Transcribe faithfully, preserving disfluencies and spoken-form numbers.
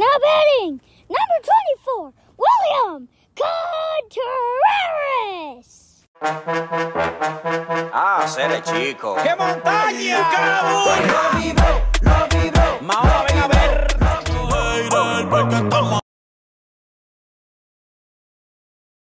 Now batting, number twenty-four, William Contreras. Ah, sele chico. ¡Qué montaña! Lo vive, lo